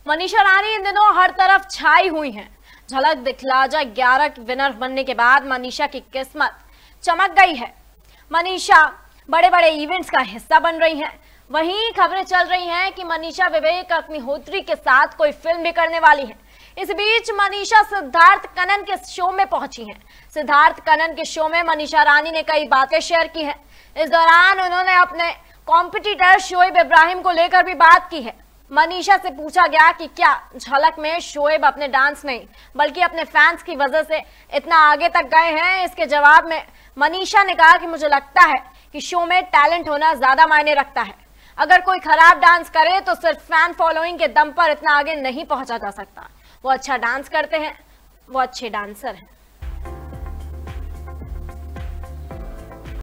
मनीषा रानी इन दिनों हर तरफ छाई हुई हैं। झलक दिखला जा 11 विनर बनने के बाद मनीषा की किस्मत चमक गई है। मनीषा बड़े बड़े इवेंट्स का हिस्सा बन रही हैं। वहीं खबरें चल रही हैं कि मनीषा विवेक अग्निहोत्री के साथ कोई फिल्म भी करने वाली है। इस बीच मनीषा सिद्धार्थ कनन के शो में पहुंची हैं। सिद्धार्थ कनन के शो में मनीषा रानी ने कई बातें शेयर की हैं। इस दौरान उन्होंने अपने कॉम्पिटिटर शोएब इब्राहिम को लेकर भी बात की है। मनीषा से पूछा गया कि क्या झलक में शोएब अपने डांस नहीं बल्कि अपने फैंस की वजह से इतना आगे तक गए हैं। इसके जवाब में मनीषा ने कहा कि मुझे लगता है कि शो में टैलेंट होना ज्यादा मायने रखता है। अगर कोई खराब डांस करे तो सिर्फ फैन फॉलोइंग के दम पर इतना आगे नहीं पहुंचा जा सकता। वो अच्छा डांस करते हैं, वो अच्छे डांसर हैं।